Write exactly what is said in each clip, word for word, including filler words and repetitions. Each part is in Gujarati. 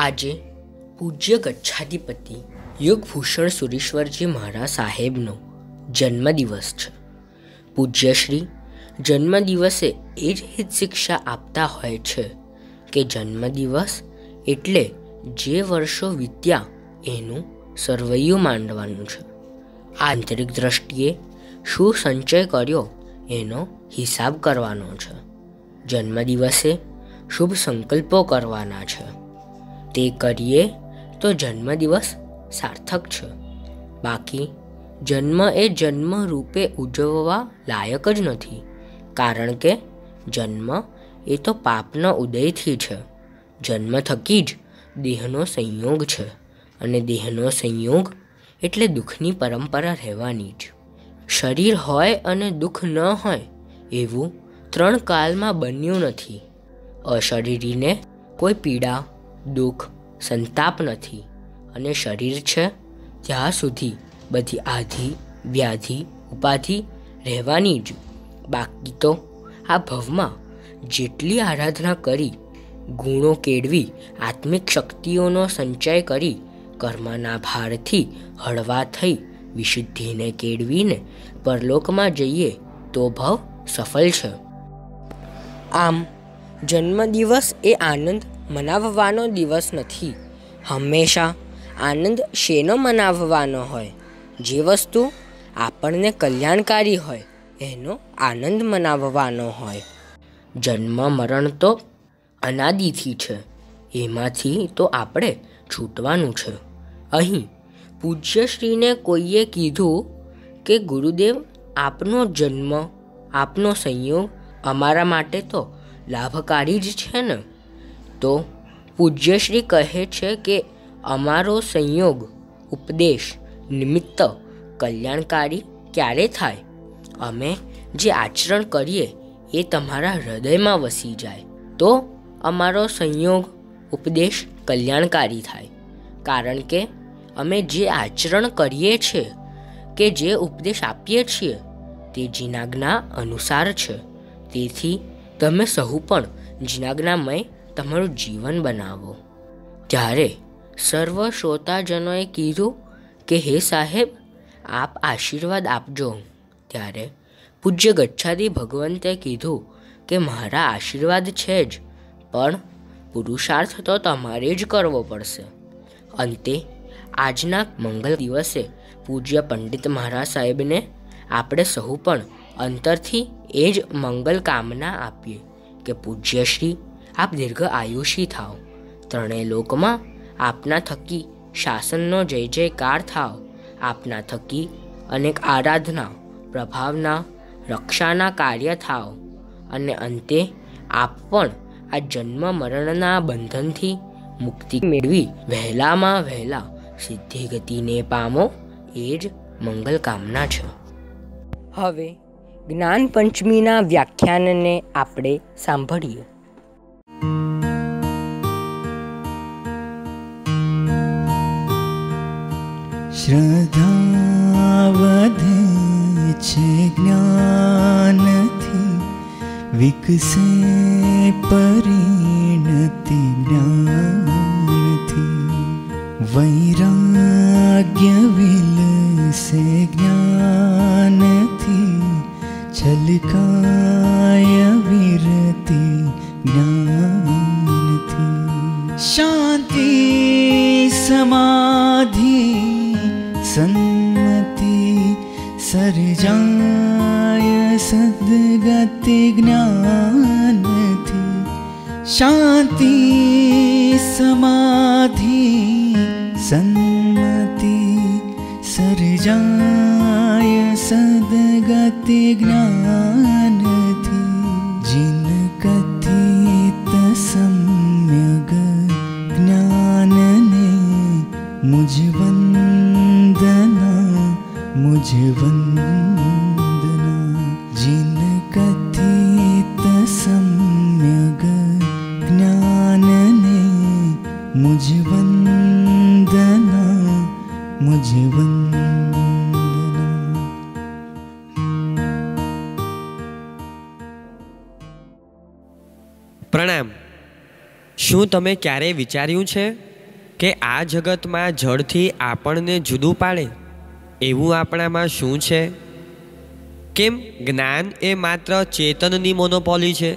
આજે પૂજ્ય ગચ્છાધિપતિ યોગભૂષણ સુરેશ્વરજી મહારાજ સાહેબનો જન્મદિવસ છે. પૂજ્યશ્રી જન્મદિવસે એ જ હિત શિક્ષા આપતા હોય છે કે જન્મદિવસ એટલે જે વર્ષો વીત્યા એનું સરવૈયું માંડવાનું છે. આંતરિક દ્રષ્ટિએ શું સંચય કર્યો એનો હિસાબ કરવાનો છે. જન્મદિવસે શુભ સંકલ્પો કરવાના છે. તે કરીએ તો જન્મદિવસ સાર્થક છે. બાકી જન્મ એ જન્મ રૂપે ઉજવવા લાયક જ નથી, કારણ કે જન્મ એ તો પાપનો ઉદયથી છે. જન્મ થકી જ દેહનો સંયોગ છે, અને દેહનો સંયોગ એટલે દુઃખની પરંપરા રહેવાની જ. શરીર હોય અને દુઃખ ન હોય એવું ત્રણ કાલમાં બન્યું નથી. અશરીરીને કોઈ પીડા, દુઃખ, સંતાપ નથી, અને શરીર છે ત્યાં સુધી બધી આધિ, વ્યાધિ, ઉપાધિ રહેવાની જ. બાકી તો આ ભવમાં જેટલી આરાધના કરી, ગુણો કેળવી, આત્મિક શક્તિઓનો સંચય કરી, કર્મના ભારથી હળવા થઈ વિશુદ્ધિને કેળવીને પરલોકમાં જઈએ તો ભવ સફળ છે. આમ જન્મદિવસ એ આનંદ મનાવવાનો દિવસ નથી. હંમેશા આનંદ શેનો મનાવવાનો હોય? જે વસ્તુ આપણને કલ્યાણકારી હોય એનો આનંદ મનાવવાનો હોય. જન્મ મરણ તો અનાદિથી છે, એમાંથી તો આપણે છૂટવાનું છે. અહીં પૂજ્યશ્રીને કોઈએ કીધું કે ગુરુદેવ, આપનો જન્મ, આપનો સંયોગ અમારા માટે તો લાભકારી જ છે ને? તો પૂજ્યશ્રી કહે છે કે અમારો સંયોગ, ઉપદેશ, નિમિત્ત કલ્યાણકારી ક્યારે થાય? અમે જે આચરણ કરીએ એ તમારા હૃદયમાં વસી જાય તો અમારો સંયોગ, ઉપદેશ કલ્યાણકારી થાય. કારણ કે અમે જે આચરણ કરીએ છીએ કે જે ઉપદેશ આપીએ છીએ તે જીનાજ્ઞા અનુસાર છે. તેથી તમે સહુ પણ જીનાજ્ઞામય તમારું જીવન બનાવો. ત્યારે સર્વ શ્રોતાજનોએ કીધું કે હે સાહેબ, આપ આશીર્વાદ આપજો. ત્યારે પૂજ્ય ગચ્છાધિ ભગવંતે કીધું કે મારા આશીર્વાદ છે જ, પણ પુરુષાર્થ તો તમારે જ કરવો પડશે. અંતે આજના મંગલ દિવસે પૂજ્ય પંડિત મહારાજ સાહેબને આપણે સહુ પણ અંતરથી એ જ મંગલ કામના આપીએ કે પૂજ્યશ્રી આપ દીર્ઘ આયુષી થાવ. ત્રણેય લોકમાં આપના થકી શાસનનો જય જયકાર થાવ. આપના થકી અનેક આરાધના, પ્રભાવના, રક્ષાના કાર્ય થાવ. અને અંતે આપ પણ આ જન્મ મરણના બંધનથી મુક્તિ મેળવી વહેલામાં વહેલા સિદ્ધિ ગતિને પામો, એ જ મંગલ કામના છે. હવે જ્ઞાન પંચમીના વ્યાખ્યાનને આપણે સાંભળીએ. શ્રદ્ધા વધે છે જ્ઞાનથી, વિકસે પરિણતિ જ્ઞાનથી. વૈરાગ્ય વિલસે જ્ઞાનથી, છલકાય વિરતિ જ્ઞાનથી. શાંતિ સમાધિ સન્મતિ સર્જાય સદગતિ જ્ઞાનથી. શાંતિ સમાધિ સન્મતિ સર્જાય સદગતિ જ્ઞાનથી. જીન કથિત સમ્યગ જ્ઞાનને મુજ વંદના, મુજ વંદના. જીન કથિત સમ્યગ જ્ઞાનને મુજ વંદના, મુજ વંદના. પ્રણામ. શું તમે ક્યારેય વિચાર્યું છે કે આ જગતમાં જળથી આપણને જુદું પાડે એવું આપણામાં શું છે? કેમ જ્ઞાન એ માત્ર ચેતનની મોનોપોલી છે?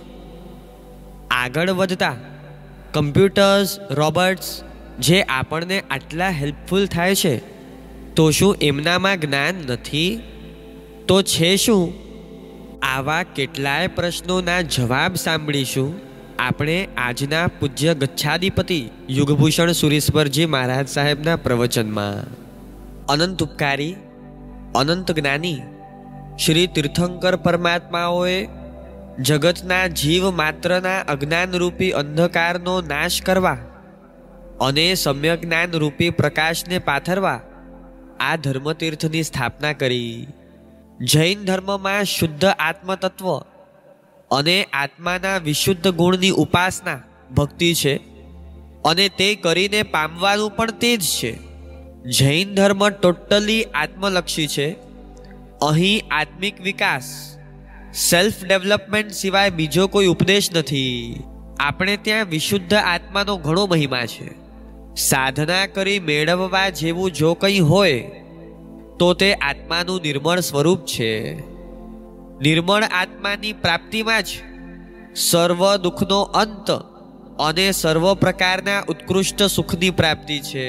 આગળ વધતા કમ્પ્યુટર્સ, રોબોટ્સ જે આપણને આટલા હેલ્પફુલ થાય છે, તો શું એમનામાં જ્ઞાન નથી? તો છે શું? આવા કેટલાય પ્રશ્નોના જવાબ સાંભળીશું આપણે આજના પૂજ્ય ગચ્છાધિપતિ યુગભૂષણ સુરીશ્વરજી મહારાજ સાહેબના પ્રવચનમાં. અનંત ઉપકારી, અનંત જ્ઞાની શ્રી તીર્થંકર પરમાત્માઓએ જગતના જીવ માત્રના અજ્ઞાનરૂપી અંધકારનો નાશ કરવા અને સમ્યક જ્ઞાન રૂપી પ્રકાશને પાથરવા આ ધર્મતીર્થની સ્થાપના કરી. જૈન ધર્મમાં શુદ્ધ આત્મતત્વ અને આત્માના વિશુદ્ધ ગુણની ઉપાસના ભક્તિ છે અને તે કરીને પામવાનું પણ તે જ છે. જૈન ધર્મ ટોટલી આત્મલક્ષી છે. અહીં આત્મિક વિકાસ, સેલ્ફ ડેવલપમેન્ટ સિવાય બીજો કોઈ ઉપદેશ નથી. આપણે ત્યાં વિશુદ્ધ આત્માનો ઘણો મહિમા છે. સાધના કરી મેળવવા જેવું જો કંઈ હોય તો તે આત્માનું નિર્મળ સ્વરૂપ છે. નિર્મળ આત્માની પ્રાપ્તિમાં જ સર્વ દુઃખનો અંત અને સર્વ પ્રકારના ઉત્કૃષ્ટ સુખની પ્રાપ્તિ છે.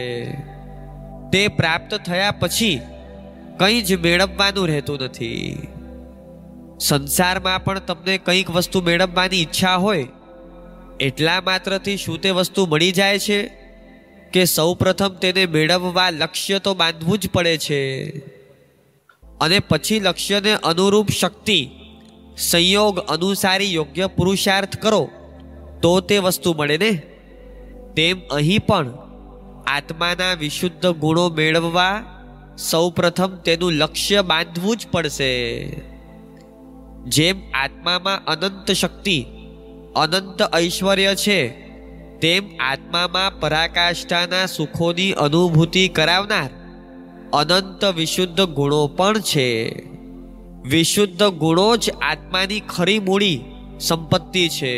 તે પ્રાપ્ત થયા પછી કંઈ જ મેળવવાનું રહેતું નથી. સંસારમાં પણ તમને કંઈક વસ્તુ મેળવવાની ઈચ્છા હોય એટલા માત્રથી શું તે વસ્તુ મળી જાય છે કે સૌ પ્રથમ તેને મેળવવા લક્ષ્ય તો બાંધવું જ પડે છે અને પછી લક્ષ્યને અનુરૂપ શક્તિ સંયોગ અનુસારી યોગ્ય પુરુષાર્થ કરો તો તે વસ્તુ મળે ને. તેમ અહીં પણ આત્માના વિશુદ્ધ ગુણો મેળવવા સૌ પ્રથમ તેનું લક્ષ્ય બાંધવું જ પડશે. જેમ આત્મામાં અનંત શક્તિ, અનંત ઐશ્વર્ય છે, તેમ આત્મામાં પરાકાષ્ઠાના સુખોની અનુભૂતિ કરાવનાર અનંત વિશુદ્ધ ગુણો પણ છે. વિશુદ્ધ ગુણો જ આત્માની ખરી મૂડી સંપત્તિ છે.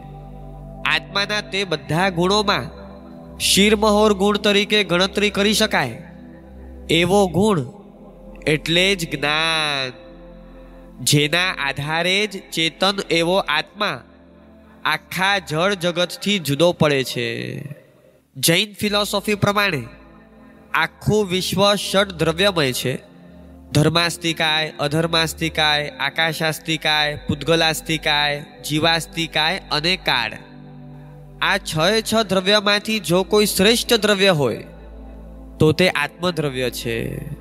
આત્માના તે બધા ગુણોમાં શિરમહોર ગુણ તરીકે ગણતરી કરી શકાય એવો ગુણ એટલે જ જ્ઞાન, જેના આધારે જ ચેતન એવો આત્મા આખા જળ જગતથી જુદો પડે છે. જૈન ફિલોસોફી પ્રમાણે આખું વિશ્વ ષડ દ્રવ્યમય છે. ધર્માસ્તિકાય, અધર્માસ્તિકાય, આકાશાસ્તિકાય, પૂદગલાસ્તિકાય, જીવાસ્તિકાય અને કાળ. આ છ છ દ્રવ્યમાંથી જો કોઈ શ્રેષ્ઠ દ્રવ્ય હોય તો તે આત્મદ્રવ્ય છે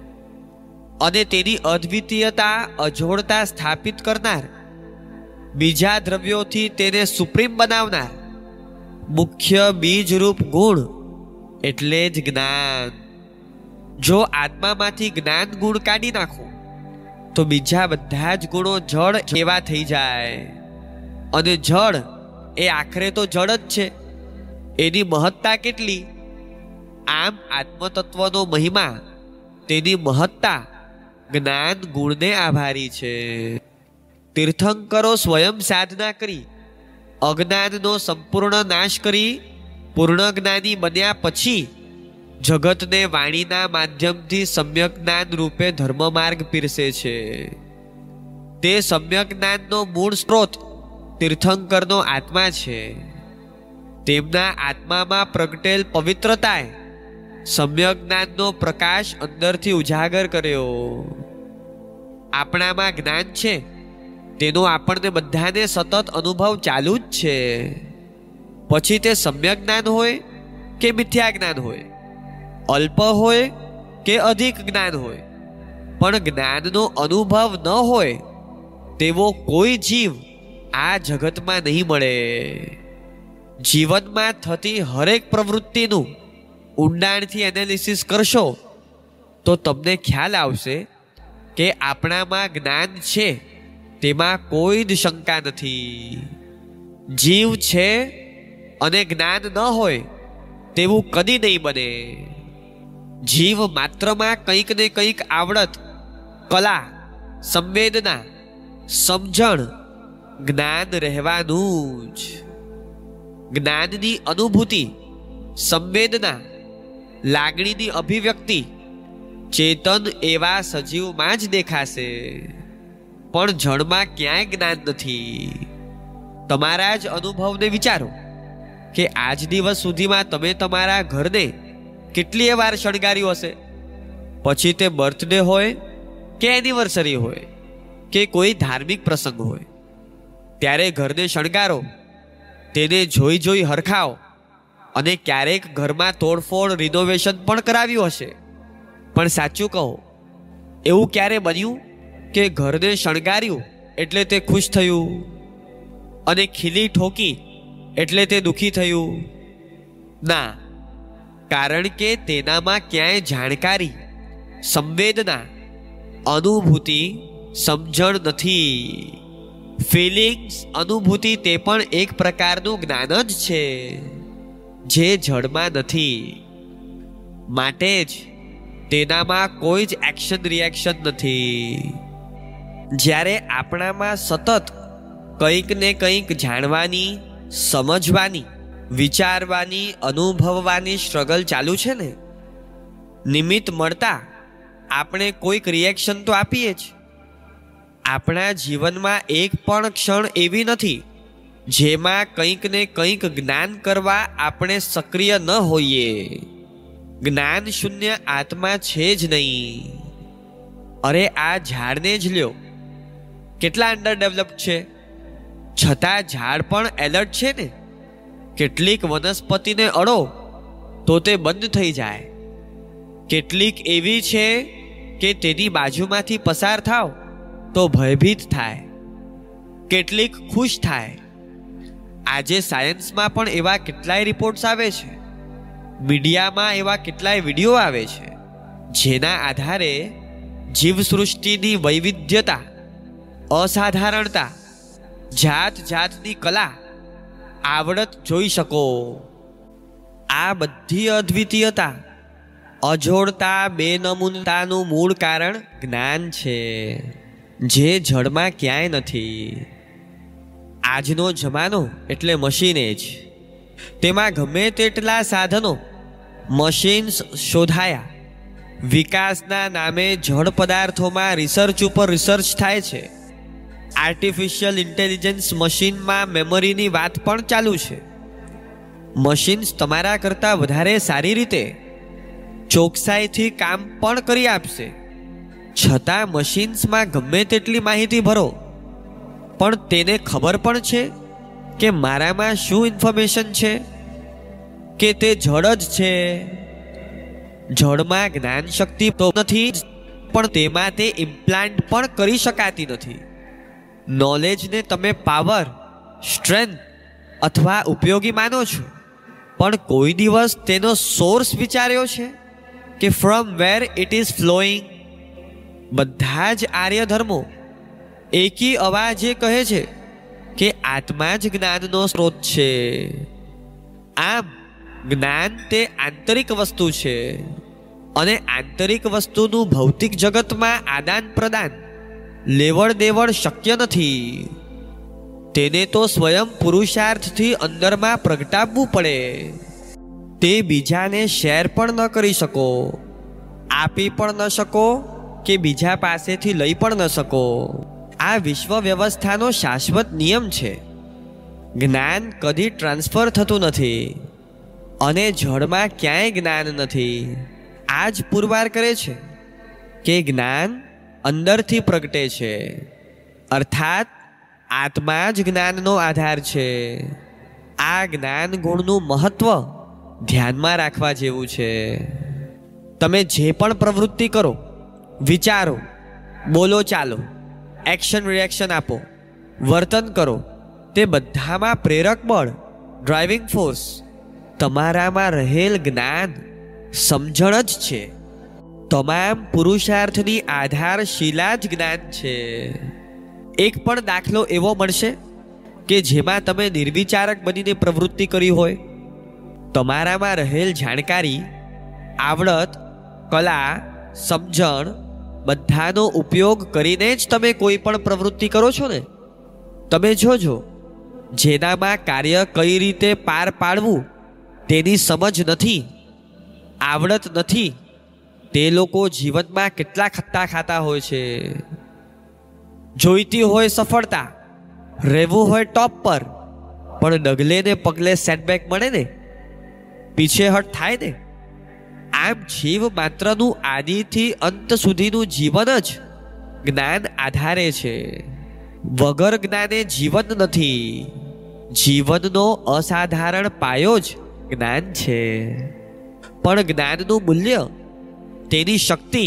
અને તેની અદ્વિતીયતા, અજોડતા સ્થાપિત કરનાર, બીજા દ્રવ્યોથી તેને સુપ્રીમ બનાવનાર મુખ્ય બીજરૂપ ગુણ એટલે જ જ્ઞાન. જો આત્મામાંથી જ્ઞાન ગુણ કાઢી નાખો તો બીજા બધા જ ગુણો જળ એવા થઈ જાય અને જળ એ આખરે તો જળ જ છે. એની મહત્તા કેટલી? આમ આત્મતત્વનો મહિમા, તેની મહત્તા જ્ઞાન ગુણને આભારી છે. તીર્થંકરો સ્વયં સાધના કરી અજ્ઞાનનો સંપૂર્ણ નાશ કરી પૂર્ણ જ્ઞાની બન્યા પછી જગતને વાણીના માધ્યમથી સમ્યક જ્ઞાન રૂપે ધર્મ માર્ગ પીરસે છે. તે સમ્યક જ્ઞાનનો મૂળ સ્ત્રોત તીર્થંકરનો આત્મા છે. તેમના આત્મામાં પ્રગટેલ પવિત્રતાએ સમ્યક જ્ઞાનનો પ્રકાશ અંદરથી ઉજાગર કર્યો. આપણામાં જ્ઞાન છે તેનો આપણને બધાને સતત અનુભવ ચાલુ જ છે. પછી તે સમ્યક જ્ઞાન હોય કે મિથ્યા જ્ઞાન હોય, અલ્પ હોય કે અધિક જ્ઞાન હોય, પણ જ્ઞાનનો અનુભવ ન હોય તેવો કોઈ જીવ આ જગતમાં નહીં મળે. જીવનમાં થતી હરેક પ્રવૃત્તિનું ઊંડાણથી એનાલિસિસ કરશો તો તમને ખ્યાલ આવશે કે આપણામાં જ્ઞાન છે તેમાં કોઈ જ શંકા નથી. જીવ છે અને જ્ઞાન ન હોય તેવું કદી નહીં બને. જીવ માત્રમાં કંઈક ને કંઈક આવડત, કલા, સંવેદના, સમજણ, જ્ઞાન રહેવાનું જ. જ્ઞાનની અનુભૂતિ, સંવેદના લાગણીની અભિવ્યક્તિ ચેતન એવા સજીવમાં જ દેખાશે, પણ જળમાં ક્યાંય જ્ઞાન નથી. તમારા જ અનુભવને વિચારો કે આજ દિવસ સુધીમાં તમે તમારા ઘરને કેટલીય વાર શણગાર્યું હશે. પછી તે બર્થડે હોય કે એનિવર્સરી હોય કે કોઈ ધાર્મિક પ્રસંગ હોય, ત્યારે ઘરને શણગારો, તેને જોઈ જોઈ હરખાવો, અને ક્યારેક ઘરમાં તોડફોડ રિનોવેશન પણ કરાવ્યું હશે. પણ સાચું કહો, એવું ક્યારે બન્યું કે ઘરને શણગાર્યું એટલે તે ખુશ થયું અને ખીલી ઠોકી એટલે તે દુઃખી થયું? ના, કારણ કે તેનામાં ક્યાંય જાણકારી, સંવેદના, અનુભૂતિ, સમજણ નથી. ફિલિંગ્સ, અનુભૂતિ તે પણ એક પ્રકારનું જ્ઞાન જ છે જે જળમાં નથી. માટે જ તેનામાં કોઈ જ એક્શન રિએક્શન નથી. જ્યારે આપણામાં સતત કંઈક ને કંઈક જાણવાની, સમજવાની, વિચારવાની, અનુભવવાની સ્ટ્રગલ ચાલુ છે ને, નિમિત્ત મળતા આપણે કોઈક રિએક્શન તો આપીએ જ. આપણા જીવનમાં એક પણ ક્ષણ એવી નથી જેમાં કંઈક ને કંઈક જ્ઞાન કરવા આપણે સક્રિય ન હોઈએ. જ્ઞાન શૂન્ય આત્મા છે જ નહીં. અરે આ ઝાડને જ લ્યો, કેટલા અંડર ડેવલપ છે, છતાં ઝાડ પણ એલર્ટ છે ને. કેટલીક વનસ્પતિને અડો તો તે બંધ થઈ જાય, કેટલીક એવી છે કે તેની બાજુમાંથી પસાર થાવ તો ભયભીત થાય, કેટલીક ખુશ થાય. આજે સાયન્સમાં પણ એવા કેટલાય રિપોર્ટ્સ આવે છે, મીડિયામાં એવા કેટલાય વિડીયો આવે છે, જેના આધારે જીવસૃષ્ટિની વૈવિધ્યતા, અસાધારણતા, જાત જાતની કલા, આવડત જોઈ શકો. આ બધી અદ્વિતીયતા, અજોડતા, બેનમૂનતાનું મૂળ કારણ જ્ઞાન છે, જે જળમાં ક્યાંય નથી. આજનો જમાનો એટલે મશીન એજ. તેમાં ગમે તેટલા સાધનો, મશીન્સ શોધાયા. વિકાસના નામે જળ પદાર્થોમાં રિસર્ચ ઉપર રિસર્ચ થાય છે. આર્ટિફિશિયલ ઇન્ટેલિજન્સ મશીનમાં મેમરીની વાત પણ ચાલુ છે. મશીન્સ તમારા કરતાં વધારે સારી રીતે, ચોકસાઈથી કામ પણ કરી આપશે. છતાં મશીન્સમાં ગમે તેટલી માહિતી ભરો, પણ તેને ખબર પણ છે કે મારામાં શું ઇન્ફોર્મેશન છે, કે તે જળ જ છે. જળમાં જ્ઞાન શક્તિ તો નથી, પણ તેમાં તે ઇમ્પ્લાન્ટ પણ કરી શકાતી નથી. નોલેજને તમે પાવર, સ્ટ્રેન્થ અથવા ઉપયોગી માનો છો, પણ કોઈ દિવસ તેનો સોર્સ વિચાર્યો છે કે from where it is flowing? બધા જ આર્ય ધર્મો એકી અવાજે કહે છે કે આત્મા જ જ્ઞાનનો સ્ત્રોત છે. આમ જ્ઞાન તે આંતરિક વસ્તુ છે, અને આંતરિક વસ્તુનું ભૌતિક જગતમાં આદાન પ્રદાન, લેવડ દેવડ શક્ય નથી. તેને તો સ્વયં પુરુષાર્થથી અંદરમાં પ્રગટાવવું પડે. તે બીજાને શેર પણ ન કરી શકો, આપી પણ ન શકો કે બીજા પાસેથી લઈ પણ ન શકો. આ વિશ્વ વ્યવસ્થાનો શાશ્વત નિયમ છે. જ્ઞાન કદી ટ્રાન્સફર થતું નથી, અને જળમાં ક્યાંય જ્ઞાન નથી. આ જ પુરવાર કરે છે કે જ્ઞાન અંદરથી પ્રગટે છે, અર્થાત આત્મા જ જ્ઞાનનો આધાર છે. આ જ્ઞાન ગુણનું મહત્વ ધ્યાનમાં રાખવા જેવું છે. તમે જે પણ પ્રવૃત્તિ કરો, વિચારો, બોલો, ચાલો, એક્શન રિએક્શન આપો, વર્તન કરો, તે બધામાં પ્રેરક બળ, ડ્રાઇવિંગ ફોર્સ તમારામાં રહેલ જ્ઞાન, સમજણ જ છે. તમામ પુરુષાર્થની આધારશિલા જ જ્ઞાન છે. એક પણ દાખલો એવો મળશે કે જેમાં તમે નિર્વિચારક બનીને પ્રવૃત્તિ કરી હોય? તમારામાં રહેલ જાણકારી, આવડત, કલા, સમજણ બધાનો ઉપયોગ કરીને જ તમે કોઈ પણ પ્રવૃત્તિ કરો છો ને? તમે જોજો, જેનામાં કાર્ય કઈ રીતે પાર પાડવું તેની સમજ નથી, આવડત નથી તે લોકો જીવનમાં કેટલા ખટ્ટા ખાતા હોય છે. જોઈતી હોય સફળતા, રહેવું હોય ટોપ પર, પણ ડગલે ને પગલે સેટબેક મળે ને, પીછેહટ થાય ને. આમ જીવ માત્રનું આદિથી અંત સુધીનું જીવન જ જ્ઞાન આધારે છે. વગર જ્ઞાને જીવન નથી. જીવનનો અસાધારણ પાયો જ જ્ઞાન છે. પણ જ્ઞાનનું મૂલ્ય, તેની શક્તિ,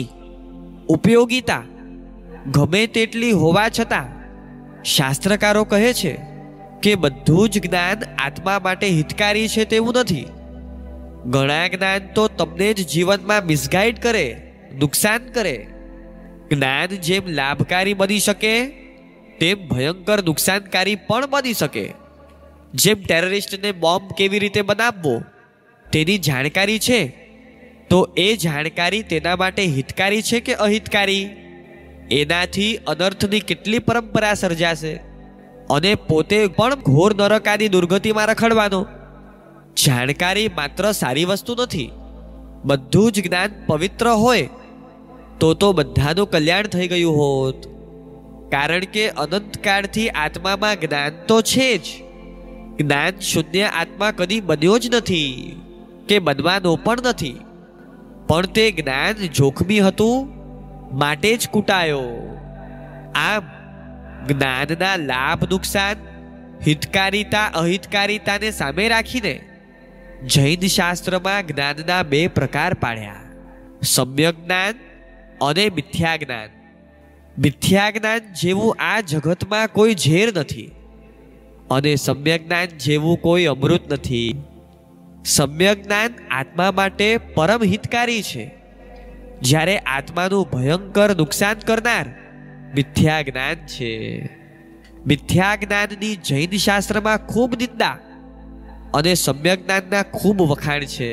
ઉપયોગિતા ગમે તેટલી હોવા છતાં શાસ્ત્રકારો કહે છે કે બધું જ જ્ઞાન આત્મા માટે હિતકારી છે તેવું નથી. ઘણા જ્ઞાન તો તમને જ જીવનમાં મિસગાઈડ કરે, નુકસાન કરે. જ્ઞાન જેમ લાભકારી બની શકે તેમ ભયંકર નુકસાનકારી પણ બની શકે. જેમ ટેરરિસ્ટને બોમ્બ કેવી રીતે બનાવવો તેની જાણકારી છે, તો એ જાણકારી તેના માટે હિતકારી છે કે અહિતકારી? એનાથી અનર્થની કેટલી પરંપરા સર્જાશે અને પોતે પણ ઘોર નરકાની દુર્ગતિમાં રખડવાનો. જાણકારી માત્ર સારી વસ્તુ નથી. બધું જ જ્ઞાન પવિત્ર હોય તો તો બધાનું કલ્યાણ થઈ ગયું હોત. કારણ કે અનંતકાળથી આત્મામાં જ્ઞાન તો છે જ. જ્ઞાન શૂન્ય આત્મા કદી બન્યો જ નથી કે બનવાનો પણ નથી. પણ તે જ્ઞાન જોખમી હતું માટે જ કૂટાયો. આમ જ્ઞાનના લાભ નુકસાન, હિતકારિતા અહિતકારિતાને સામે રાખીને જૈન શાસ્ત્રમાં જ્ઞાનના બે પ્રકાર પાડ્યા: સમ્યક જ્ઞાન અને મિથ્યા જ્ઞાન. મિથ્યા જ્ઞાન જેવું આ જગતમાં કોઈ ઝેર નથી અને સમ્યક જ્ઞાન જેવું કોઈ અમૃત નથી. સમ્યક જ્ઞાન આત્મા માટે પરમ હિતકારી છે, જ્યારે આત્માનું ભયંકર નુકસાન કરનાર મિથ્યા જ્ઞાન છે. મિથ્યા જ્ઞાનની જૈન શાસ્ત્રમાં ખૂબ નિંદા અને સમ્યક જ્ઞાનના ખૂબ વખાણ છે.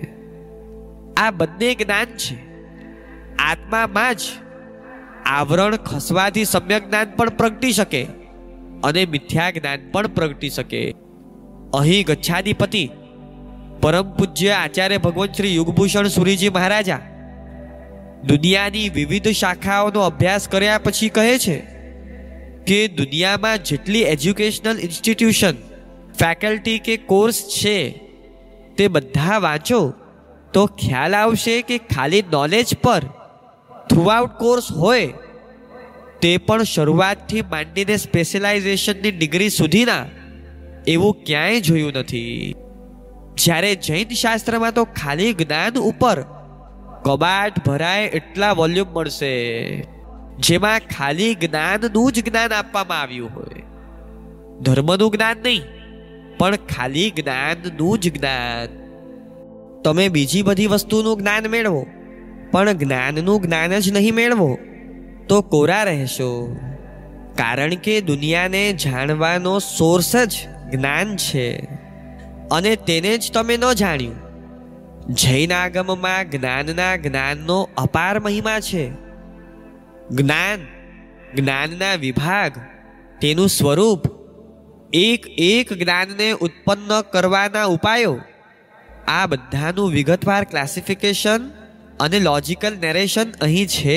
આ બંને જ્ઞાન છે. આત્મામાં જ આવરણ ખસવાથી સમ્યક જ્ઞાન પણ પ્રગટી શકે અને મિથ્યા જ્ઞાન પણ પ્રગટી શકે. અહીં ગચ્છાધિપતિ પરમ પૂજ્ય આચાર્ય ભગવાન શ્રી યુગભૂષણ સુરીજી મહારાજા દુનિયાની વિવિધ શાખાઓનો અભ્યાસ કર્યા પછી કહે છે કે દુનિયામાં જેટલી એજ્યુકેશનલ ઇન્સ્ટિટ્યુશન, ફેકલ્ટી કે કોર્સ છે તે બધા વાંચો તો ખ્યાલ આવશે કે ખાલી નોલેજ પર થ્રુઆઉટ કોર્સ હોય તે પણ શરૂઆતથી માંડીને સ્પેશિયલાઇઝેશનની ડિગ્રી સુધીના એવું ક્યાંય જોયું નથી. જ્યારે જૈન શાસ્ત્રમાં તો ખાલી જ્ઞાન ઉપર કબાટ ભરાય એટલા વોલ્યુમ મળશે, જેમાં ખાલી જ્ઞાનનું જ જ્ઞાન આપવામાં આવ્યું હોય. ધર્મનું જ્ઞાન નહીં, પણ ખાલી જ્ઞાનનું જ જ્ઞાન. તમે બીજી બધી વસ્તુનું જ્ઞાન મેળવો પણ જ્ઞાનનું જ્ઞાન જ નહીં મેળવો તો કોરા રહેશો. કારણ કે દુનિયાને જાણવાનો સોર્સ જ જ્ઞાન છે અને તેને જ તમે ન જાણ્યું. જૈન આગમમાં જ્ઞાનના જ્ઞાનનો અપાર મહિમા છે. જ્ઞાન, જ્ઞાનના વિભાગ, તેનું સ્વરૂપ, એક એક જ્ઞાનને ઉત્પન્ન કરવાના ઉપાયો, આ બધાનું વિગતવાર ક્લાસિફિકેશન અને લોજિકલ નેરેશન અહીં છે.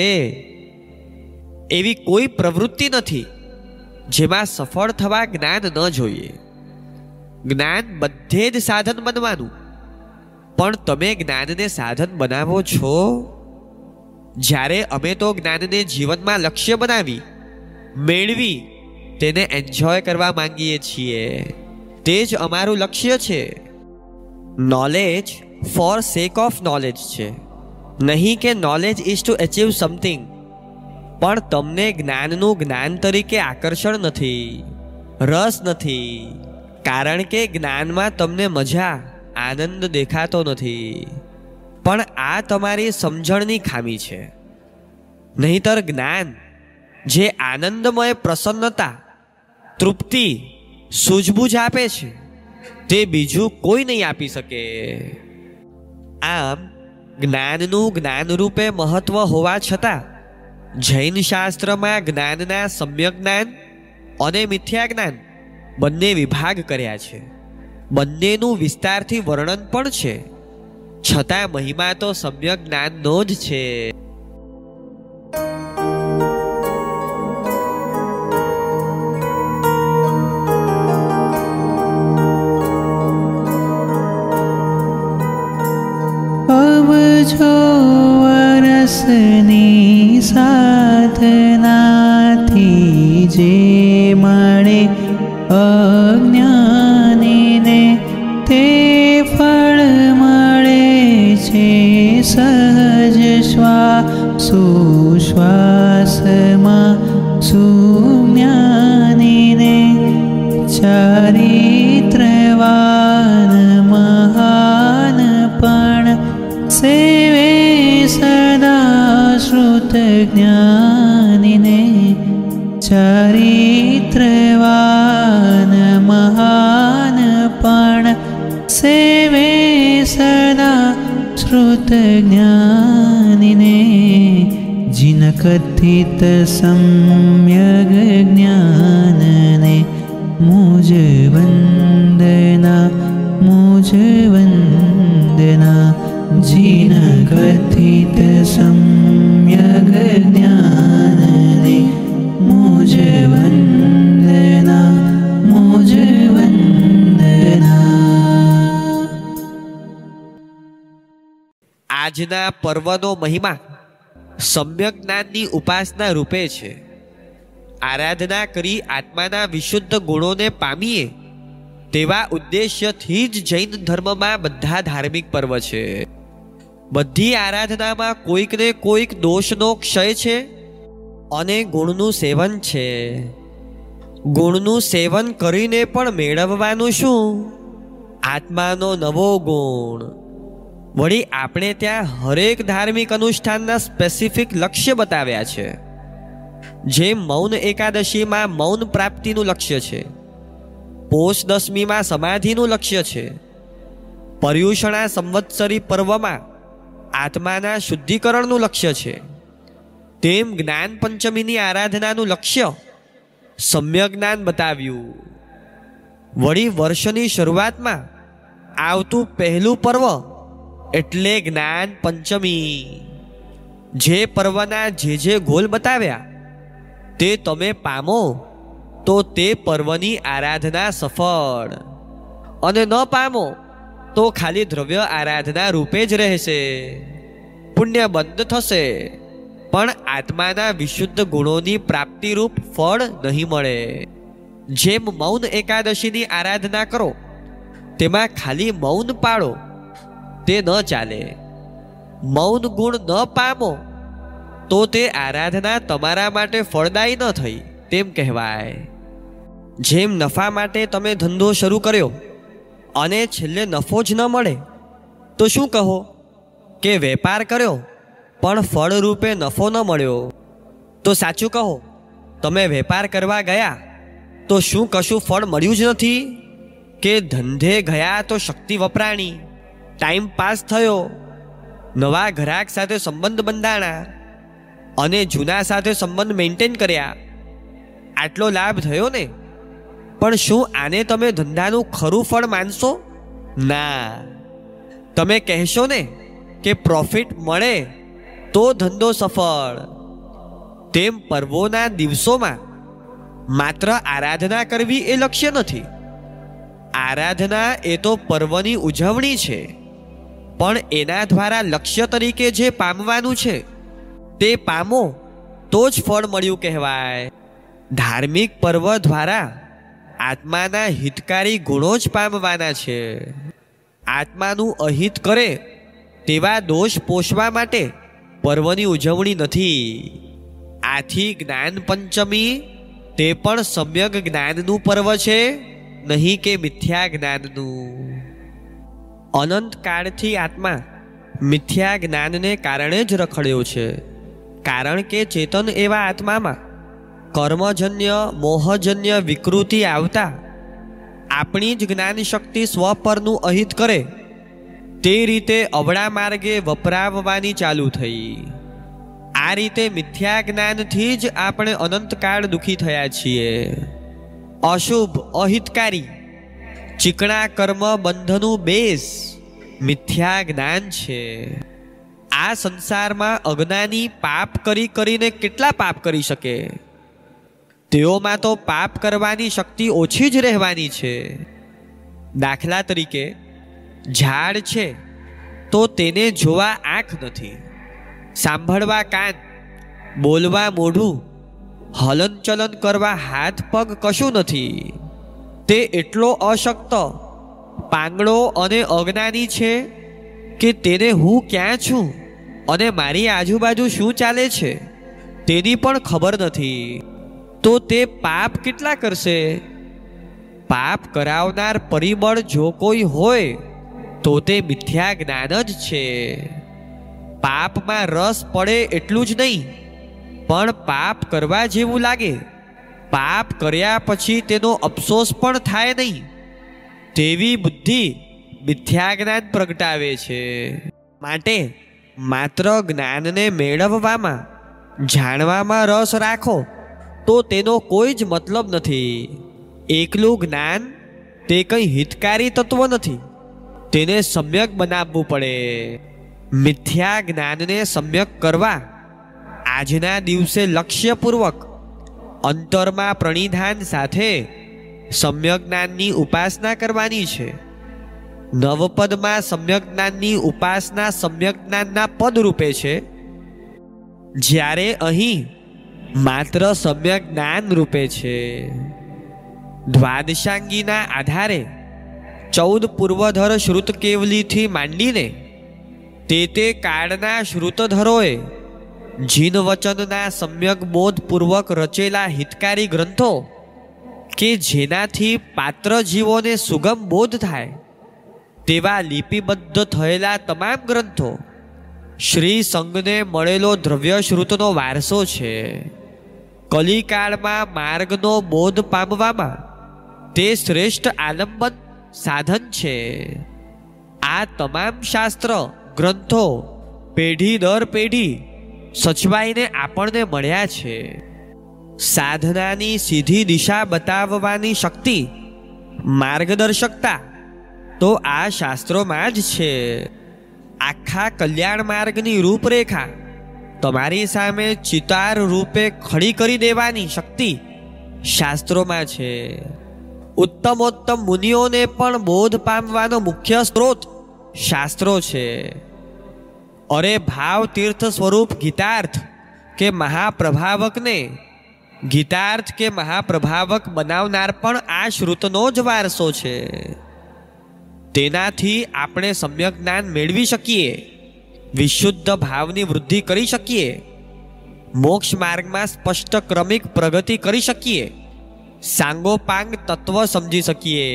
એવી કોઈ પ્રવૃત્તિ નથી જેમાં સફળ થવા જ્ઞાન ન જોઈએ. જ્ઞાન બધે જ સાધન બનવાનું, પણ તમે જ્ઞાનને સાધન બનાવો છો? જ્યારે અમે તો જ્ઞાનને જીવનમાં લક્ષ્ય બનાવી, મેળવી, તેને એન્જોય કરવા માંગીએ છીએ. તે જ અમારું લક્ષ્ય છે. Knowledge for sake of knowledge છે, નહીં કે knowledge is to achieve something. પણ તમને જ્ઞાનનું જ્ઞાન તરીકે આકર્ષણ નથી, રસ નથી, કારણ કે જ્ઞાનમાં તમને મજા, આનંદ દેખાતો નથી. પણ આ તમારી સમજણની ખામી છે. નહીંતર જ્ઞાન જે આનંદમય પ્રસન્નતા, તૃપ્તિ, સૂઝબૂઝ આપે છે તે બીજું કોઈ નહીં આપી શકે. આમ જ્ઞાનનું જ્ઞાનરૂપે મહત્વ હોવા છતાં જૈન શાસ્ત્રમાં જ્ઞાનના સમ્યક જ્ઞાન અને મિથ્યા જ્ઞાન બંને વિભાગ કર્યા છે. બંનેનું વિસ્તારથી વર્ણન પણ છે. છતાં મહિમા તો સમ્યક જ્ઞાનનો જ છે. અબજો વરસની સાધનાથી જે મળે અજ્ઞાનીને તે ફળ મળે છે સહજ શ્વાસોશ્વાસમાં સુજ્ઞાનીને. ચારિત્રવાન મહાન પણ સેવે સદા શ્રુત જ્ઞાનીને. ચારિત્રવાન મહાન પણ સેવે સદા શ્રુત જ્ઞાનીને. જીન કથિત સમ્યગ જ્ઞાનને મુજ વંદના મુજ વંદના. જીન કથિત સમ્યગ જ્ઞાનને મુજ વંદના મુજ વંદના. આજના પર્વનો મહિમા સમ્યક જ્ઞાનની ઉપાસના રૂપે છે. આરાધના કરી આત્માના વિશુદ્ધ ગુણોને પામીએ તેવા ઉદ્દેશ્યથી જ જૈન ધર્મમાં બધા ધાર્મિક પર્વ છે. બધી આરાધનામાં કોઈક ને કોઈક દોષનો ક્ષય છે અને ગુણનું સેવન છે. ગુણનું સેવન કરીને પણ મેળવવાનું શું? આત્માનો નવો ગુણ. વળી આપણે ત્યાં હરેક ધાર્મિક અનુષ્ઠાનના સ્પેસિફિક લક્ષ્ય બતાવ્યા છે. જેમ મૌન એકાદશીમાં મૌન પ્રાપ્તિનું લક્ષ્ય છે, પોષ દસમીમાં સમાધિનું લક્ષ્ય છે, પર્યુષણા સંવત્સરી પર્વમાં આત્માના શુદ્ધિકરણનું લક્ષ્ય છે, તેમ જ્ઞાન પંચમીની આરાધનાનું લક્ષ્ય સમ્યક જ્ઞાન બતાવ્યું. વળી વર્ષની શરૂઆતમાં આવતું પહેલું પર્વ એટલે જ્ઞાન પંચમી. જે પર્વના જે જે ગોલ બતાવ્યા તે તમે પામો તો તે પર્વની આરાધના સફળ, અને ન પામો તો ખાલી દ્રવ્ય આરાધના રૂપે જ રહેશે. પુણ્ય બંધ થશે પણ આત્માના વિશુદ્ધ ગુણોની પ્રાપ્તિરૂપ ફળ નહીં મળે. જેમ મૌન એકાદશીની આરાધના કરો તેમાં ખાલી મૌન પાળો તે ન ચાલે. મૌન ગુણ ન પામો તો તે આરાધના તમારા માટે ફળદાયી ન થઈ તેમ કહેવાય. જેમ નફા માટે તમે ધંધો શરૂ કર્યો અને છેલ્લે નફો જ ન મળે તો શું કહો કે વેપાર કર્યો પણ ફળ રૂપે નફો ન મળ્યો? તો સાચું કહો, તમે વેપાર કરવા ગયા તો શું કશું ફળ મળ્યું જ નથી? કે ધંધે ગયા તો શક્તિ વપરાણી, ટાઈમ પાસ થયો, નવા ગ્રાહક સાથે સંબંધ બંધાણા અને જૂના સાથે સંબંધ મેન્ટેન કર્યા, આટલો લાભ થયો ને? પણ શું આને તમે ધંધાનું ખરું ફળ માનશો? ના. તમે કહેશો ને કે પ્રોફિટ મળે તો ધંધો સફળ. તેમ પર્વોના દિવસોમાં માત્ર આરાધના કરવી એ લક્ષ્ય નથી. આરાધના એ તો પર્વની ઉજવણી છે, પણ એના દ્વારા લક્ષ્ય તરીકે જે પામવાનું છે તે પામો તો જ ફળ મળ્યું કહેવાય. ધાર્મિક પર્વ દ્વારા આત્માના હિતકારી ગુણો જ પામવાના છે. આત્માનું અહિત કરે તેવા દોષ પોષવા માટે પર્વની ઉજવણી નથી. આથી જ્ઞાન પંચમી તે પણ સમ્યક જ્ઞાનનું પર્વ છે, નહીં કે મિથ્યા જ્ઞાનનું. અનંત કાળથી આત્મા મિથ્યા જ્ઞાનને કારણે જ રખડ્યો છે. કારણ કે ચેતન એવા આત્મામાં કર્મજન્ય મોહજન્ય વિકૃતિ આવતા આપણી જ જ્ઞાન શક્તિ સ્વ પરનું અહિત કરે તે રીતે અવળા માર્ગે વપરાવવાની ચાલુ થઈ. આ રીતે મિથ્યા જ્ઞાનથી જ આપણે અનંતકાળ દુઃખી થયા છીએ. અશુભ અહિતકારી ચીકણા કર્મ બંધનું બેસ મિથ્યા જ્ઞાન છે. આ સંસારમાં અજ્ઞાની પાપ કરી કરીને કેટલા પાપ કરી શકે? તેઓમાં તો પાપ કરવાની શક્તિ ઓછી જ રહેવાની છે. દાખલા તરીકે ઝાડ છે તો તેને જોવા આંખ નથી, સાંભળવા કાન, બોલવા મોઢું, હલનચલન કરવા હાથ પગ કશું નથી. તે એટલો અશક્ત, પાંગળો અને અજ્ઞાની છે કે તેને હું ક્યાં છું અને મારી આજુબાજુ શું ચાલે છે તેની પણ ખબર નથી. તો તે પાપ કેટલા કરશે? પાપ કરાવનાર પરિબળ જો કોઈ હોય તો તે મિથ્યા જ્ઞાન જ છે. પાપમાં રસ પડે એટલું જ નહીં, પણ પાપ કરવા જેવું લાગે, પાપ કર્યા પછી તેનો અફસોસ પણ થાય નહીં, તેવી બુદ્ધિ મિથ્યા જ્ઞાન પ્રગટાવે છે. માટે માત્ર જ્ઞાનને મેળવવામાં, જાણવામાં રસ રાખો તો તેનો કોઈ જ મતલબ નથી. એકલું જ્ઞાન તે કંઈ હિતકારી તત્વ નથી, તેને સમ્યક બનાવવું પડે. મિથ્યા જ્ઞાનને સમ્યક કરવા આજના દિવસે લક્ષ્યપૂર્વક અંતરમાં પ્રણિધાન સાથે સમ્યક જ્ઞાનની ઉપાસના કરવાની છે. નવપદમાં સમ્યક જ્ઞાનની ઉપાસના સમ્યક જ્ઞાનના પદ રૂપે છે, જ્યારે અહીં માત્ર સમ્યક જ્ઞાન રૂપે છે. દ્વાદશાંગીના આધારે ચૌદ પૂર્વધર શ્રુત કેવલીથી માંડીને તે તે કાળના શ્રુતધરોએ જીન વચનના સમ્યક બોધપૂર્વક રચેલા હિતકારી ગ્રંથો કે જેનાથી પાત્ર જીવોને સુગમ બોધ થાય તેવા લિપિબદ્ધ થયેલા તમામ ગ્રંથો શ્રી સંઘને મળેલો દ્રવ્ય શ્રુતનો વારસો છે. કલિકાળમાં માર્ગનો બોધ પામવામાં તે શ્રેષ્ઠ આલંબન સાધન છે. આ તમામ શાસ્ત્ર ગ્રંથો પેઢી દર પેઢી સચવાઈને આપણને મળ્યા છે. સાધનાની સીધી દિશા બતાવવાની શક્તિ, માર્ગદર્શકતા તો આ શાસ્ત્રોમાં જ છે. આખા કલ્યાણ માર્ગની રૂપરેખા તમારી સામે ચિતાર રૂપે ખડી કરી દેવાની શક્તિ શાસ્ત્રોમાં છે. ઉત્તમોત્તમ મુનિઓને પણ બોધ પામવાનો મુખ્ય સ્ત્રોત શાસ્ત્રો છે. અરે ભાવ તીર્થ સ્વરૂપ ગીતાર્થ કે મહાપ્રભાવકને ગીતાર્થ કે મહાપ્રભાવક બનાવનાર પણ આ શ્રુતનો જ વારસો છે. તેનાથી આપણે સમ્યક જ્ઞાન મેળવી શકીએ, વિશુદ્ધ ભાવની વૃદ્ધિ કરી શકીએ, મોક્ષ માર્ગમાં સ્પષ્ટ ક્રમિક પ્રગતિ કરી શકીએ, સાંગોપાંગ તત્વ સમજી શકીએ.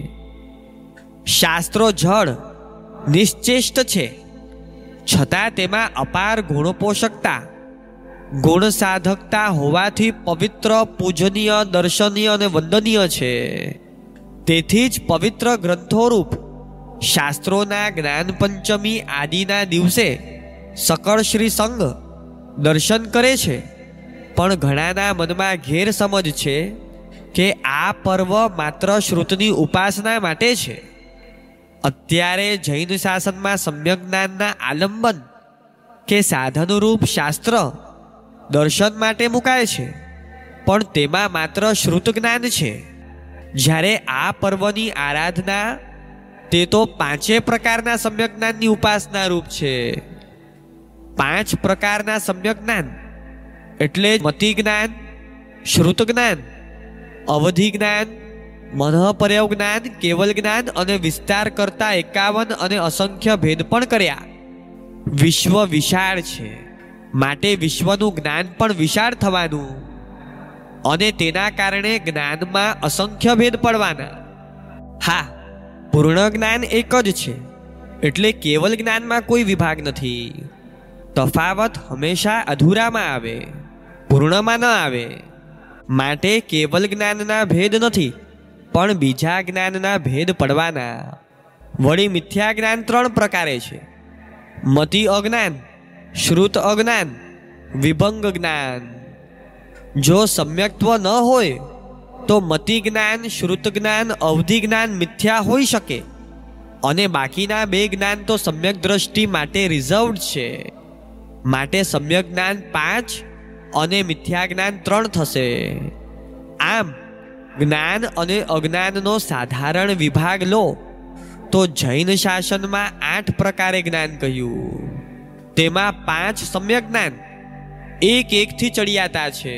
શાસ્ત્રો જળ નિશ્ચેષ્ટ છે, છતાં તેમાં અપાર ગુણપોષકતા, ગુણ સાધકતા હોવાથી પવિત્ર, પૂજનીય, દર્શનીય અને વંદનીય છે. તેથી જ પવિત્ર ગ્રંથોરૂપ શાસ્ત્રોના જ્ઞાન પંચમી આદિના દિવસે સકળ શ્રી સંઘ દર્શન કરે છે. પણ ઘણાના મનમાં ગેરસમજ છે કે આ પર્વ માત્ર શ્રુતની ઉપાસના માટે છે. અત્યારે જૈન શાસનમાં સમ્યક જ્ઞાનના આલંબન કે સાધનરૂપ શાસ્ત્ર દર્શન માટે મુકાય છે, પણ તેમાં માત્ર શ્રુત જ્ઞાન છે. જ્યારે આ પર્વની આરાધના તે તો પાંચે પ્રકારના સમ્યક જ્ઞાનની ઉપાસના રૂપ છે. પાંચ પ્રકારના સમ્યક જ્ઞાન એટલે મતિ જ્ઞાન, શ્રુત જ્ઞાન, અવધિ જ્ઞાન, મનઃપર્યવ જ્ઞાન, કેવલ જ્ઞાન અને વિસ્તાર કરતા એકાવન અને અસંખ્ય ભેદ પણ કર્યા. વિશ્વ વિશાળ છે, માટે વિશ્વનું જ્ઞાન પણ વિશાળ થવાનું અને તેના કારણે જ્ઞાનમાં અસંખ્ય ભેદ પડવાના. હા, પૂર્ણ જ્ઞાન એક જ છે, એટલે કેવલ જ્ઞાનમાં કોઈ વિભાગ નથી. તફાવત હંમેશા અધૂરામાં આવે, પૂર્ણમાં ન આવે. માટે કેવલ જ્ઞાનના ભેદ નથી, પણ બીજા જ્ઞાનના ભેદ પડવાના. વળી મિથ્યા જ્ઞાન ત્રણ પ્રકારે છે: મતિ અજ્ઞાન, શ્રુત અજ્ઞાન, વિભંગ જ્ઞાન. જો સમ્યક્ત્વ ન હોય તો મતિ જ્ઞાન, શ્રુત જ્ઞાન, અવધિ જ્ઞાન મિથ્યા હોઈ શકે, અને બાકીના બે જ્ઞાન તો સમ્યક દ્રષ્ટિ માટે રિઝર્વડ છે. માટે સમ્યક જ્ઞાન પાંચ અને મિથ્યા જ્ઞાન ત્રણ થશે. આમ જ્ઞાન અને અજ્ઞાનનો સાધારણ વિભાગ લો તો જૈન શાસનમાં આઠ પ્રકારે જ્ઞાન કહ્યું. તેમાં પાંચ સમ્યક જ્ઞાન એક એકથી ચડિયાતા છે.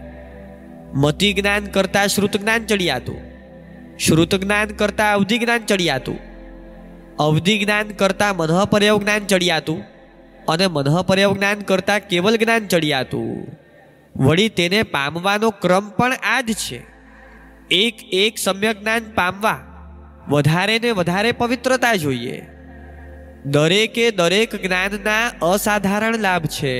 મતિ જ્ઞાન કરતા શ્રુત જ્ઞાન ચડિયાતું, શ્રુત જ્ઞાન કરતા અવધિ જ્ઞાન ચડિયાતું, અવધિ જ્ઞાન કરતા મનઃપર્યવ જ્ઞાન ચડિયાતું અને મનઃપર્યવ જ્ઞાન કરતા કેવલ જ્ઞાન ચડિયાતું. વળી તેને પામવાનો ક્રમ પણ આ જ છે. એક એક સમ્યક જ્ઞાન પામવા વધારે ને વધારે પવિત્રતા જોઈએ. દરેકે દરેક જ્ઞાનના અસાધારણ લાભ છે.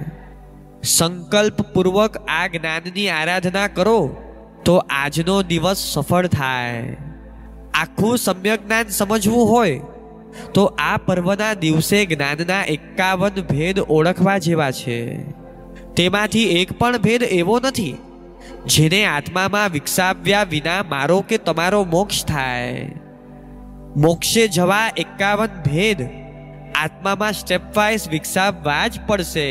સંકલ્પપૂર્વક આ જ્ઞાનની આરાધના કરો તો આજનો દિવસ સફળ થાય. આખું સમ્યક જ્ઞાન સમજવું હોય તો આ પર્વના દિવસે જ્ઞાનના એકાવન ભેદ ઓળખવા જેવા છે. તેમાંથી એક પણ ભેદ એવો નથી જેને આત્મામાં વિકસાવ્યા વિના મારો કે તમારો મોક્ષ થાય. મોક્ષે જવા એકાવન ભેદ આત્મામાં સ્ટેપવાઇઝ વિકસાવવા જ પડશે.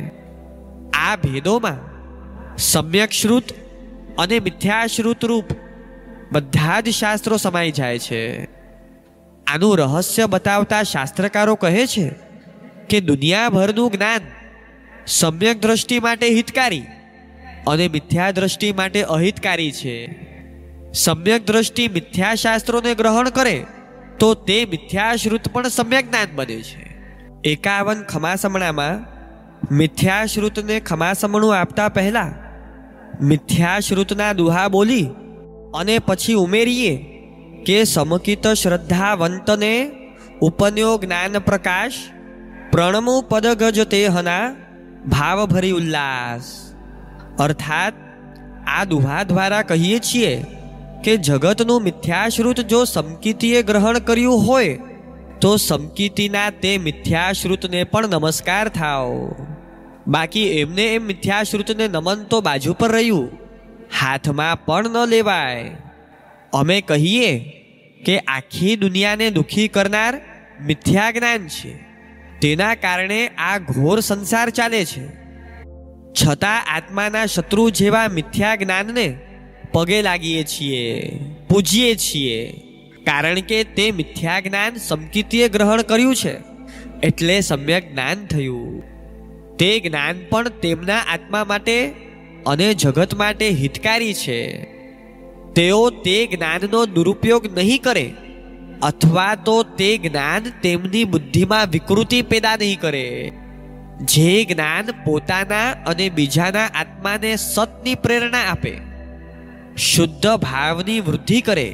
આ ભેદોમાં સમ્યક શ્રુત અને મિથ્યાશ્રુત રૂપ બધા જ શાસ્ત્રો સમાઈ જાય છે. આનું રહસ્ય બતાવતા શાસ્ત્રકારો કહે છે કે દુનિયાભરનું જ્ઞાન સમ્યક દ્રષ્ટિ માટે હિતકારી અને મિથ્યા દ્રષ્ટિ માટે અહિતકારી છે. સમ્યક દ્રષ્ટિ મિથ્યા શાસ્ત્રોને ગ્રહણ કરે તો તે મિથ્યાશ્રુત પણ સમ્યક જ્ઞાન બને છે. એકાવન ખમાસમણામાં મિથ્યાશ્રુતને ખમાસમણું આપતા પહેલા મિથ્યાશ્રુતના દુહા બોલી અને પછી ઉમેરીએ કે સમકિત શ્રદ્ધાવંતને ઉપન્યો જ્ઞાન પ્રકાશ પ્રણમુ પદગજ તે હના ભાવ ભરી ઉલ્લાસ. અર્થાત આ દુહા દ્વારા કહીએ છીએ કે જગતનું મિથ્યાશ્રુત જો સમકિતીએ ગ્રહણ કર્યું હોય તો સમકિતીના તે મિથ્યાશ્રુતને પણ નમસ્કાર થાવ. બાકી એમને એમ મિથ્યાશ્રુતને નમન તો બાજુ પર રહ્યું, હાથમાં પણ ન લેવાય. અમે કહીએ કે આખી દુનિયાને દુઃખી કરનાર મિથ્યા જ્ઞાન છે. તેના કારણે આ ઘોર સંસાર ચાલે છે. છતાં આત્માના શત્રુ જેવા મિથ્યા જ્ઞાનને પગે લાગીએ છીએ, પૂજીએ છીએ, કારણ કે તે મિથ્યા જ્ઞાન સમકિતીએ ગ્રહણ કર્યું છે એટલે સમ્યક જ્ઞાન થયું. તે જ્ઞાન પણ તેમના આત્મા માટે અને જગત માટે હિતકારી છે. તેઓ તે જ્ઞાનનો દુરુપયોગ નહીં કરે અથવા તો તે જ્ઞાન તેમની બુદ્ધિમાં વિકૃતિ પેદા નહીં કરે. જે જ્ઞાન પોતાના અને બીજાના આત્માને સતની પ્રેરણા આપે, શુદ્ધ ભાવની વૃદ્ધિ કરે,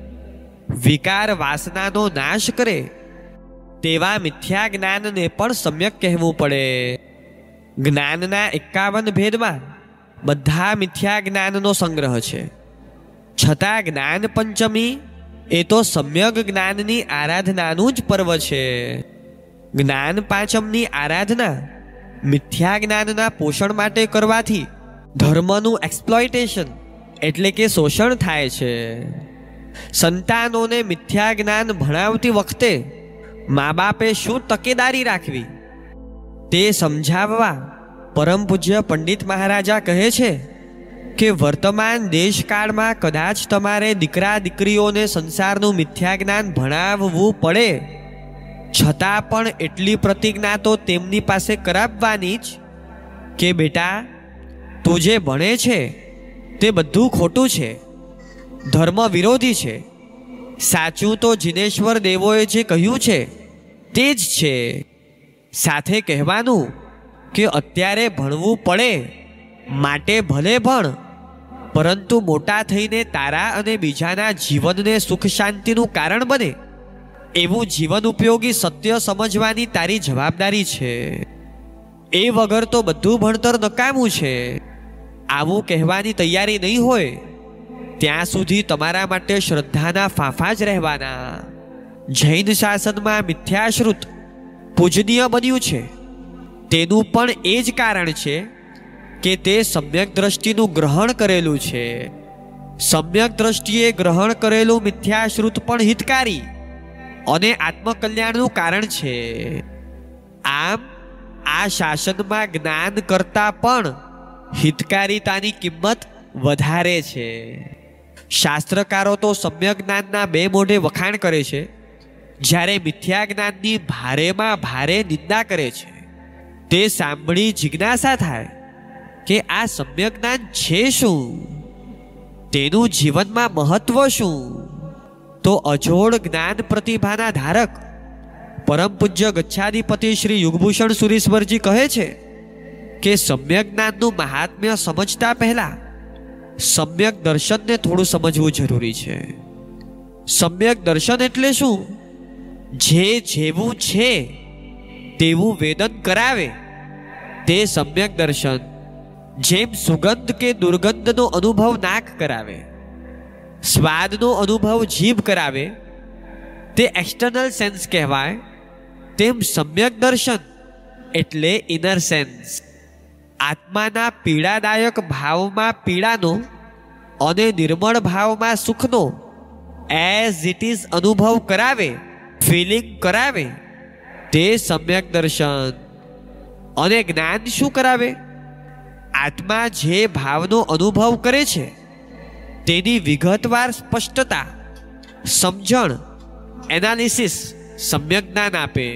વિકાર વાસનાનો નાશ કરે, તેવા મિથ્યા જ્ઞાનને પણ સમ્યક કહેવું પડે. જ્ઞાનના એકાવન ભેદમાં બધા મિથ્યા જ્ઞાનનો સંગ્રહ છે. છતાં જ્ઞાન પંચમી એ તો સમ્યક જ્ઞાનની આરાધનાનું જ પર્વ છે. જ્ઞાન પાંચમની આરાધના મિથ્યા જ્ઞાનના પોષણ માટે કરવાથી ધર્મનું એક્સપ્લોઇટેશન એટલે કે શોષણ થાય છે. સંતાનોને મિથ્યા જ્ઞાન ભણાવતી વખતે મા બાપે શું તકેદારી રાખવી તે સમજાવવા પરમ પૂજ્ય પંડિત મહારાજા કહે છે કે વર્તમાન દેશકાળમાં કદાચ તમારે દીકરા દીકરીઓને સંસારનું મિથ્યા જ્ઞાન ભણાવવું પડે, છતાં પણ એટલી પ્રતિજ્ઞા તો તેમની પાસે કરાવવાની જ કે બેટા, તું જે ભણે છે તે બધું ખોટું છે, ધર્મ વિરોધી છે. સાચું તો જિનેશ્વર દેવોએ જે કહ્યું છે તે જ છે. સાથે કહેવાનું કે અત્યારે ભણવું પડે માટે ભલે ભણ, પરંતુ મોટા થઈને તારા અને બીજાના જીવનને સુખ શાંતિનું કારણ બને એવું જીવન ઉપયોગી સત્ય સમજવાની તારી જવાબદારી છે. એ વગર તો બધું ભણતર નકામું છે. આવું કહેવાની તૈયારી નહીં હોય ત્યાં સુધી તમારા માટે શ્રદ્ધાના ફાંફા જ રહેવાના. જૈન શાસનમાં મિથ્યાશ્રુત પૂજનીય બન્યું છે. તેનું પણ એ જ કારણ છે કે તે સમ્યક દ્રષ્ટિનું ગ્રહણ કરેલું છે. સમ્યક દ્રષ્ટિએ ગ્રહણ કરેલું મિથ્યાશ્રુત પણ હિતકારી અને આત્મકલ્યાણનું કારણ છે. આમ આ શાસનમાં જ્ઞાન કરતાં પણ હિતકારિતાની કિંમત વધારે છે. શાસ્ત્રકારો તો સમ્યક જ્ઞાનના બે મોઢે વખાણ કરે છે, જ્યારે મિથ્યા જ્ઞાનની ભારેમાં ભારે નિંદા કરે છે. તે સાંભળી જિજ્ઞાસા થાય કે આ સમ્યક જ્ઞાન છે શું, તેનું જીવનમાં મહત્વ શું? તો અજોડ જ્ઞાન પ્રતિભાના ધારક પરમ પૂજ્ય ગચ્છાધિપતિ શ્રી યુગભૂષણ સુરીશ્વરજી કહે છે કે સમ્યક જ્ઞાનનું મહાત્મ્ય સમજતા પહેલા સમ્યક દર્શનને થોડું સમજવું જરૂરી છે. સમ્યક દર્શન એટલે શું? જે જેવું છે તેવું વેદન કરાવે તે સમ્યક દર્શન. જેમ સુગંધ કે દુર્ગંધનો અનુભવ નાક કરાવે, સ્વાદનો અનુભવ જીભ કરાવે, તે એક્સટર્નલ સેન્સ કહેવાય, તેમ સમ્યક દર્શન એટલે ઇનર સેન્સ. આત્માના પીડાદાયક ભાવમાં પીડાનો અને નિર્મળ ભાવમાં સુખનો એઝ ઇટ ઇઝ અનુભવ કરાવે, ફિલિંગ કરાવે, તે સમ્યક દર્શન. અને જ્ઞાન શું કરાવે? આત્મા જે ભાવનો અનુભવ કરે છે તેની વિગતવાર સ્પષ્ટતા, સમજણ, એનાલિસિસ સમ્યક જ્ઞાન આપે.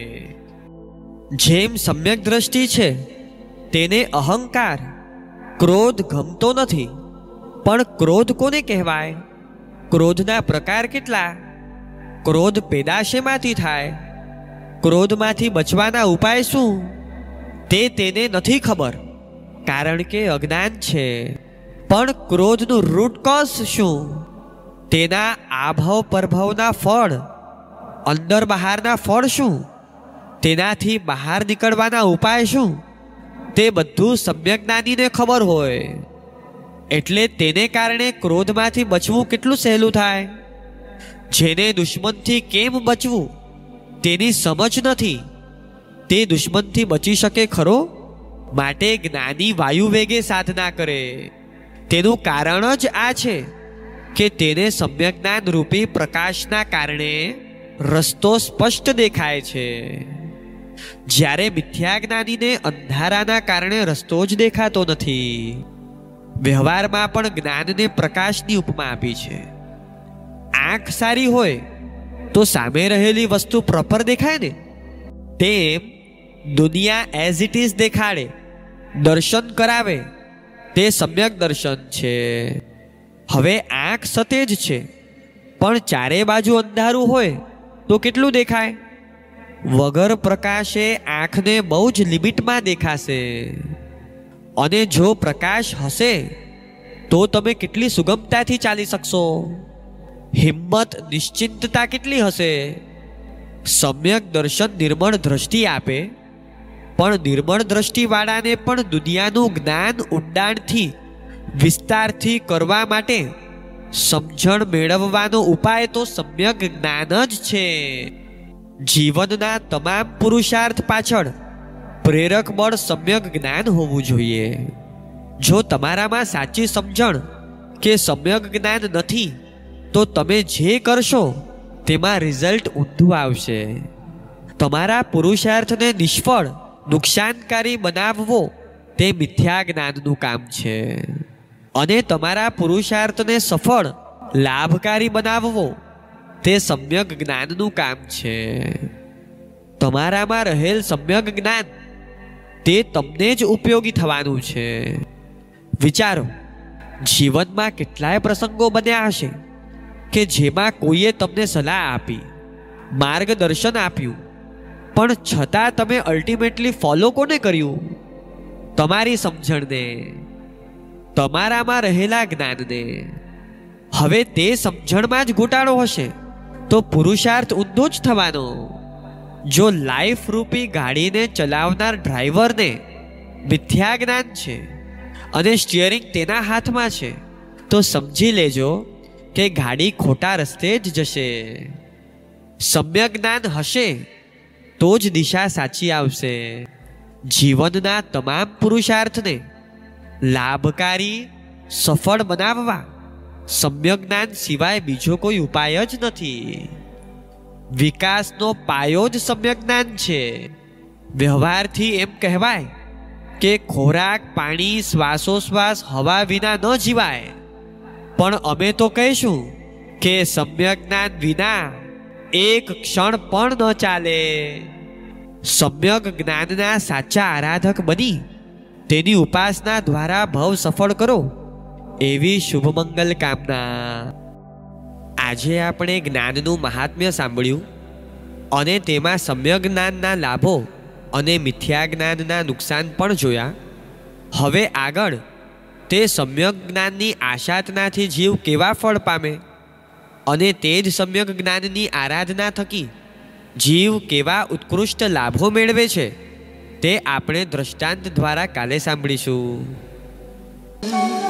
જેમ સમ્યક દ્રષ્ટિ છે તેને અહંકાર, ક્રોધ ગમતો નથી. પણ ક્રોધ કોને કહેવાય? ક્રોધના પ્રકાર કેટલા? ક્રોધ પેદાશેમાંથી થાય? ક્રોધમાંથી બચવાના ઉપાય શું? તે તેને નથી ખબર, કારણ કે અજ્ઞાન છે. પણ ક્રોધનું રૂટ કોઝ શું? તેના આભવ પરભવના ફળ, અંદર બહારના ફળ શું? તેનાથી બહાર નીકળવાના ઉપાય શું? તે બધું સમ્યક જ્ઞાનીને ખબર હોય. એટલે તેને કારણે ક્રોધમાંથી બચવું કેટલું સહેલું થાય. જેને દુશ્મનથી કેમ બચવું તેની સમજ નથી, તે દુશ્મનથી બચી શકે ખરો? માટે જ્ઞાની વાયુ વેગે સાધના કરે. તેનું કારણ જ આ છે કે તેને સમ્યક જ્ઞાન રૂપી પ્રકાશના કારણે રસ્તો સ્પષ્ટ દેખાય છે. જ્યારે મિથ્યા જ્ઞાનીને અંધારાના કારણે રસ્તો જ દેખાતો નથી. વ્યવહારમાં પણ જ્ઞાનને પ્રકાશની ઉપમા આપી છે. આંખ સારી હોય તો સામે રહેલી વસ્તુ પ્રોપર દેખાય ને, તેમ દુનિયા એઝ ઇટ ઇઝ દેખાડે, દર્શન કરાવે, તે સમ્યક દર્શન છે. હવે આંખ સતેજ છે પણ ચારે બાજુ અંધારું હોય તો કેટલું દેખાય? વગર પ્રકાશે આંખને બહુ જ લિમિટમાં દેખાશે. અને જો પ્રકાશ હશે તો તમે કેટલી સુગમતાથી ચાલી શકશો? હિંમત, નિશ્ચિંતતા કેટલી હશે? સમ્યક દર્શન નિર્મળ દ્રષ્ટિ આપે, પણ નિર્મળ દ્રષ્ટિવાળાને પણ દુનિયાનું જ્ઞાન ઊંડાણથી, વિસ્તારથી કરવા માટે સમજણ મેળવવાનો ઉપાય તો સમ્યક જ્ઞાન જ છે. જીવનના તમામ પુરુષાર્થ પાછળ પ્રેરક બળ સમ્યક જ્ઞાન હોવું જોઈએ. જો તમારામાં સાચી સમજણ કે સમ્યક જ્ઞાન નથી તો તમે જે કરશો તેમાં રિઝલ્ટ ઊંધું આવશે. તમારા પુરુષાર્થને નિષ્ફળ, નુકસાનકારી બનાવવો તે મિથ્યા જ્ઞાનનું કામ છે. અને તમારા પુરુષાર્થને સફળ, લાભકારી બનાવવો તે સમ્યક જ્ઞાનનું કામ છે. તમારામાં રહેલ સમ્યક જ્ઞાન તે તમને જ ઉપયોગી થવાનું છે. વિચારો, જીવનમાં કેટલાય પ્રસંગો બન્યા હશે કે જેમાં કોઈએ તમને સલાહ આપી, માર્ગદર્શન આપ્યું, પણ છતાં તમે અલ્ટિમેટલી ફોલો કોને કર્યું? તમારી સમજણને, તમારામાં રહેલા જ્ઞાનને. હવે તે સમજણમાં જ ઘોટાળો હશે તો પુરુષાર્થ ઊંધો જ થવાનો. જો લાઈફ રૂપી ગાડીને ચલાવનાર ડ્રાઈવરને મિથ્યા જ્ઞાન છે અને સ્ટીયરિંગ તેના હાથમાં છે તો સમજી લેજો કે ગાડી ખોટા રસ્તે જ જશે. સમ્યક જ્ઞાન હશે તો જ દિશા સાચી આવશે. જીવનના તમામ પુરુષાર્થને લાભકારી, સફળ બનાવવા સમ્યક જ્ઞાન સિવાય બીજો કોઈ ઉપાય જ નથી. વિકાસનો પાયો જ સમ્યક જ્ઞાન છે. વ્યવહારથી એમ કહેવાય કે ખોરાક, પાણી, શ્વાસોશ્વાસ, હવા વિના ન જીવાય. પણ અમે તો કહીશું કે સમ્યક જ્ઞાન વિના એક ક્ષણ પણ ન ચાલે. સમ્યક જ્ઞાનના સાચા આરાધક બની તેની ઉપાસના દ્વારા ભવ સફળ કરો એવી શુભમંગલ કામના. આજે આપણે જ્ઞાનનું મહાત્મ્ય સાંભળ્યું અને તેમાં સમ્યક જ્ઞાનના લાભો અને મિથ્યા જ્ઞાનના નુકસાન પણ જોયા. હવે આગળ તે સમ્યક જ્ઞાનની આશાતનાથી જીવ કેવા ફળ પામે અને તે જ સમ્યક જ્ઞાનની આરાધના થકી જીવ કેવા ઉત્કૃષ્ટ લાભો મેળવે છે તે આપણે દ્રષ્ટાંત દ્વારા કાલે સાંભળીશું.